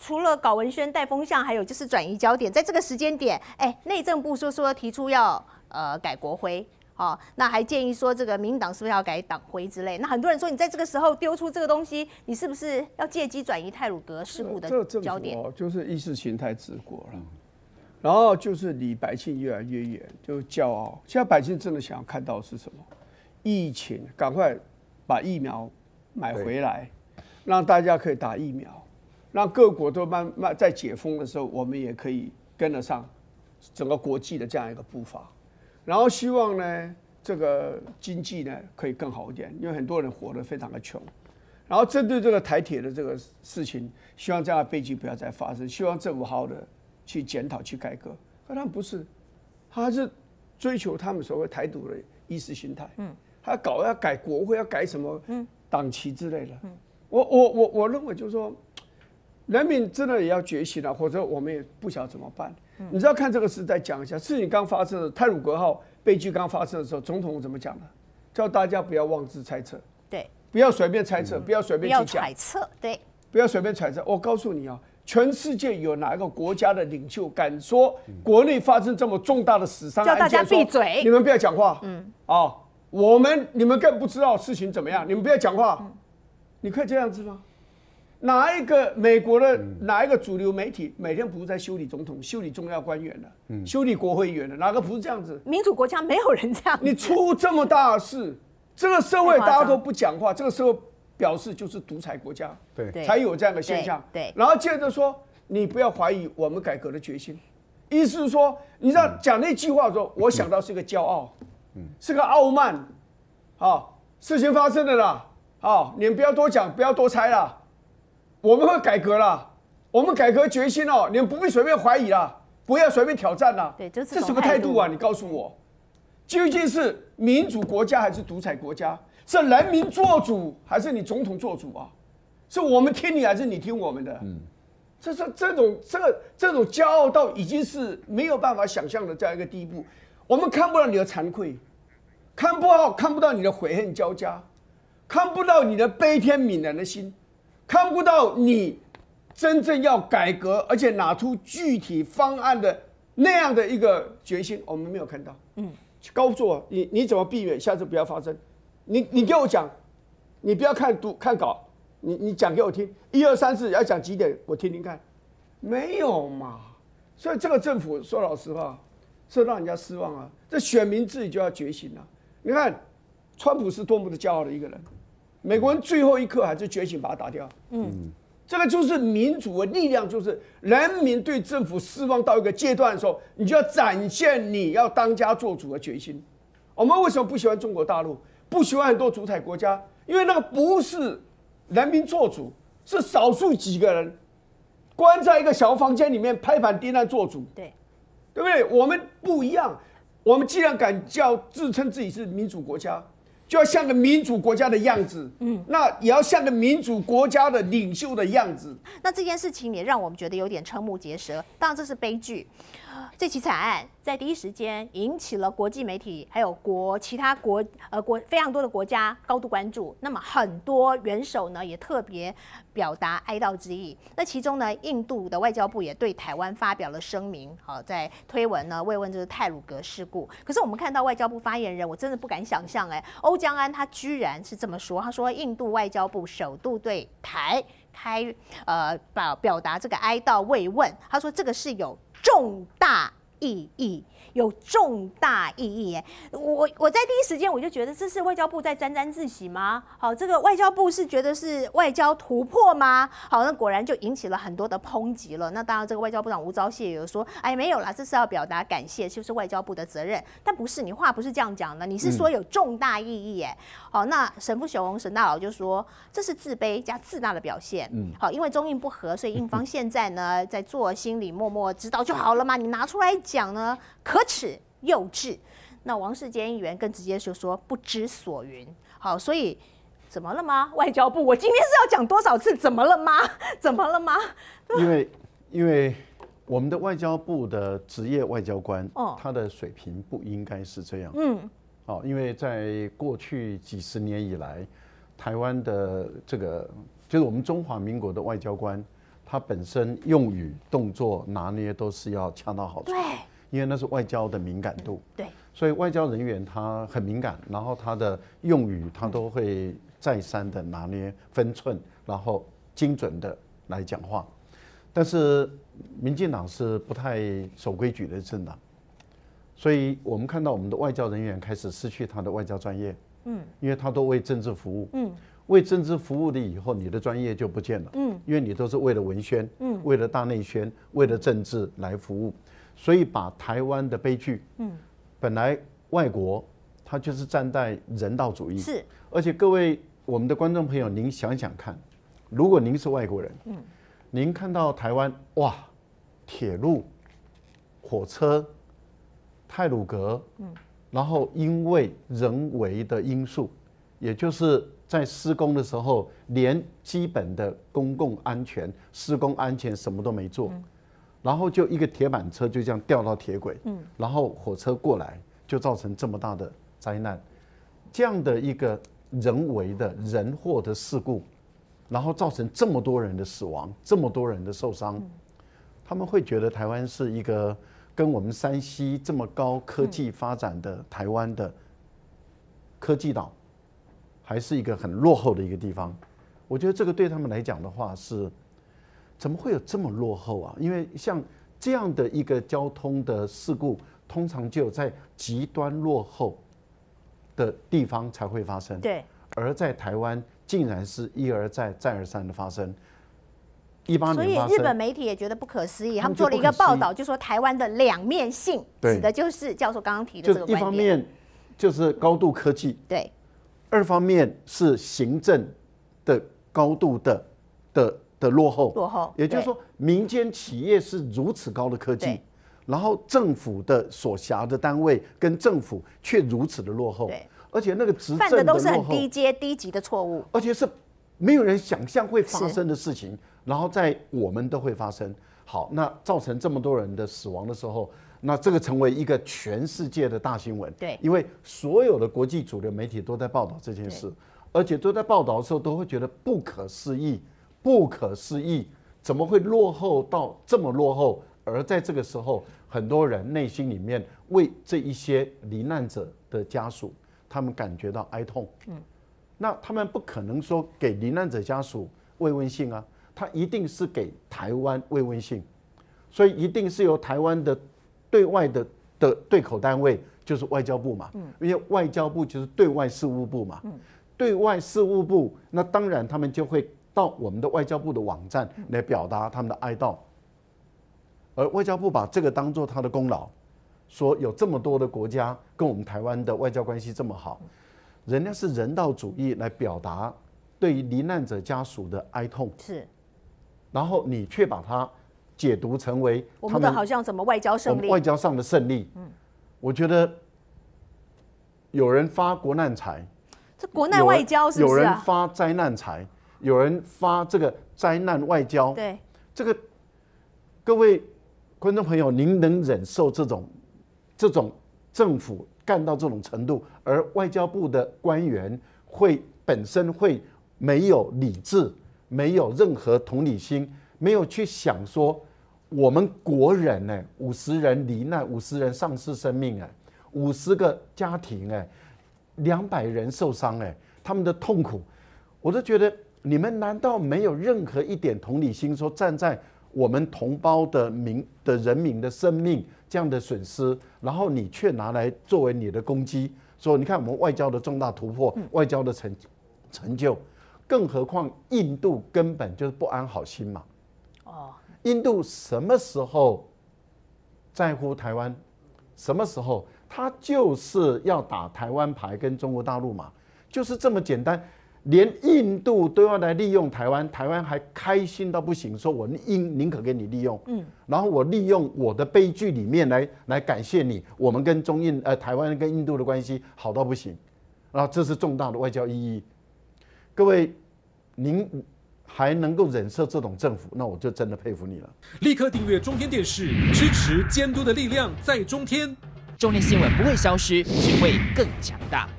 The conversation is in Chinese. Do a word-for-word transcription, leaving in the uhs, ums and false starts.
除了搞文宣带风向，还有就是转移焦点，在这个时间点，哎，内政部说说提出要呃改国徽。哦，那还建议说这个民进党是不是要改党徽之类？那很多人说你在这个时候丢出这个东西，你是不是要借机转移太鲁阁事故的焦点？ 哦，就是意识形态治国了，然后就是离百姓越来越远，就骄傲。现在百姓真的想要看到的是什么？疫情，赶快把疫苗买回来，让大家可以打疫苗，让各国都慢慢在解封的时候，我们也可以跟得上整个国际的这样一个步伐。然后希望呢，这个经济呢可以更好一点，因为很多人活得非常的穷。然后针对这个台铁的这个事情，希望这样的悲剧不要再发生，希望政府好好的去检讨、去改革。可他们不是，他是追求他们所谓台独的意识形态。嗯，他搞要改国徽，要改什么党旗之类的。嗯，我我我我认为就是说，人民真的也要觉醒了，或者我们也不晓得怎么办。你知道看这个事再讲一下，事情刚发生的泰鲁格号悲剧刚发生的时候，总统怎么讲的？叫大家不要妄自猜测， 对， 不要随便猜测，不要随便去讲， 不要揣测，对， 不要随便揣测。我告诉你啊，全世界有哪一个国家的领袖敢说国内发生这么重大的死伤案件， 叫大家闭嘴， 你们不要讲话。嗯，啊，我们你们更不知道事情怎么样，你们不要讲话。你可以这样子吗？哪一个美国的哪一个主流媒体每天不是在修理总统、修理重要官员的、嗯、修理国会议员的？哪个不是这样子？ 民主国家没有人这样。 你出这么大的事，这个社会大家都不讲话，这个社会表示就是独裁国家，对，才有这样的现象。 对， 然后接着说，你不要怀疑我们改革的决心。意思是说，你知道讲那句话的时候，我想到是个骄傲，嗯，是个傲慢。好，事情发生了啦，好，你们不要多讲，不要多猜啦。我们会改革啦，我们改革决心哦，你们不必随便怀疑啦，不要随便挑战啦。 对，这这什么态度啊？你告诉我，究竟是民主国家还是独裁国家？是人民做主还是你总统做主啊？是我们听你还是你听我们的？嗯，这是这种这个这种骄傲到已经是没有办法想象的这样一个地步。我们看不到你的惭愧，看不到看不到你的悔恨交加，看不到你的悲天悯人的心。看不到你真正要改革，而且拿出具体方案的那样的一个决心，我们没有看到。嗯，告诉我，你你怎么避免下次不要发生？你你给我讲，你不要看读看稿，你你讲给我听，一二三四要讲几点，我听听看。没有嘛？所以这个政府说老实话，是让人家失望啊。这选民自己就要觉醒了。你看，川普是多么的骄傲的一个人。美国人最后一刻还是觉醒，把它打掉。嗯，这个就是民主的力量，就是人民对政府失望到一个阶段的时候，你就要展现你要当家做主的决心。我们为什么不喜欢中国大陆，不喜欢很多主宰国家？因为那个不是人民做主，是少数几个人关在一个小房间里面拍板定案做主。 对， 对不对？我们不一样，我们既然敢叫自称自己是民主国家。就要像个民主国家的样子，嗯，那也要像个民主国家的领袖的样子。 那这件事情也让我们觉得有点瞠目结舌。当然这是悲剧，这起惨案在第一时间引起了国际媒体还有国其他国呃国非常多的国家高度关注。那么很多元首呢也特别表达哀悼之意。那其中呢，印度的外交部也对台湾发表了声明，好，在推文呢慰问这个太鲁阁事故。可是我们看到外交部发言人，我真的不敢想象，哎，欧江安他居然是这么说，他说印度外交部首度对台开呃表表达这个哀悼慰问，他说这个是有重大意义。有重大意义耶！我我在第一时间我就觉得这是外交部在沾沾自喜吗？好，这个外交部是觉得是外交突破吗？好，那果然就引起了很多的抨击了。那当然，这个外交部长吴钊燮也有说，哎，没有啦，这是要表达感谢，就是外交部的责任。但不是，你话不是这样讲的，你是说有重大意义耶。好，那沈富雄沈大佬就说这是自卑加自大的表现。嗯，好，因为中印不和，所以印方现在呢在做心里默默知道就好了嘛，你拿出来讲呢可耻幼稚。那王世坚议员更直接就说不知所云。好，所以怎么了吗？外交部，我今天是要讲多少次？怎么了吗？怎么了吗？ 因为因为我们的外交部的职业外交官，哦，他的水平不应该是这样。嗯，哦，因为在过去几十年以来，台湾的这个就是我们中华民国的外交官， 它本身用语、动作拿捏都是要恰到好处。 对， 因为那是外交的敏感度。 对， 所以外交人员他很敏感，然后他的用语他都会再三的拿捏分寸，然后精准的来讲话。但是民进党是不太守规矩的政党，所以我们看到我们的外交人员开始失去他的外交专业。嗯，因为他都为政治服务。嗯，为政治服务了以后，你的专业就不见了。嗯，因为你都是为了文宣，嗯，为了大内宣，为了政治来服务，所以把台湾的悲剧，嗯，本来外国他就是站在人道主义， 是， 而且各位我们的观众朋友，您想想看，如果您是外国人，嗯，您看到台湾哇，铁路、火车、太鲁阁，嗯。然后因为人为的因素，也就是在施工的时候，连基本的公共安全、施工安全什么都没做，嗯、然后就一个铁板车就这样掉到铁轨，嗯、然后火车过来，就造成这么大的灾难。这样的一个人为的人祸的事故，然后造成这么多人的死亡，这么多人的受伤，嗯、他们会觉得台湾是一个跟我们山西这么高科技发展的台湾的科技岛，还是一个很落后的一个地方。我觉得这个对他们来讲的话是，怎么会有这么落后啊？因为像这样的一个交通的事故，通常就有在极端落后的地方才会发生。 对， 而在台湾竟然是一而再、再而三的发生。 所以日本媒体也觉得不可思议，他们做了一个报道，就说台湾的两面性，指的就是教授刚刚提的这个观点。 一方面就是高度科技， 对； 二方面是行政的高度的的的落后， 落后。 也就是说，民间企业是如此高的科技，然后政府的所辖的单位跟政府却如此的落后， 对， 而且那个执政犯的都是很低阶、低级的错误， 而且是没有人想象会发生的事情。然后在我们都会发生。好，那造成这么多人的死亡的时候，那这个成为一个全世界的大新闻。 对， 因为所有的国际主流媒体都在报道这件事，而且都在报道的时候都会觉得不可思议，不可思议，怎么会落后到这么落后？而在这个时候，很多人内心里面为这一些罹难者的家属，他们感觉到哀痛。嗯，那他们不可能说给罹难者家属慰问信啊。他一定是给台湾慰问信，所以一定是由台湾的对外的的对口单位，就是外交部嘛，因为外交部就是对外事务部嘛，对外事务部，那当然他们就会到我们的外交部的网站来表达他们的哀悼，而外交部把这个当作他的功劳，说有这么多的国家跟我们台湾的外交关系这么好，人家是人道主义来表达对于罹难者家属的哀痛， 是。 然后你却把它解读成为我们的好像什么外交胜利， 外交上的胜利。嗯，我觉得有人发国难财， 这国难外交是不是啊？ 有人发灾难财，有人发这个灾难外交。 对， 这个各位观众朋友，您能忍受这种这种政府干到这种程度，而外交部的官员会本身会没有理智？没有任何同理心，没有去想说我们国人呢，五十人罹难，五十人丧失生命哎，五十个家庭哎，两百人受伤哎，他们的痛苦，我都觉得你们难道没有任何一点同理心，说站在我们同胞的民的人民的生命这样的损失，然后你却拿来作为你的攻击，说你看我们外交的重大突破，外交的成成就。更何况印度根本就是不安好心嘛。哦，印度什么时候在乎台湾？什么时候他就是要打台湾牌跟中国大陆嘛？就是这么简单。连印度都要来利用台湾，台湾还开心到不行，说我宁宁可给你利用，嗯，然后我利用我的悲剧里面来来感谢你，我们跟中印呃台湾跟印度的关系好到不行，然后这是重大的外交意义。各位，您还能够忍受这种政府，那我就真的佩服你了。 立刻订阅中天电视，支持监督的力量在中天。 中天新闻不会消失，只会更强大。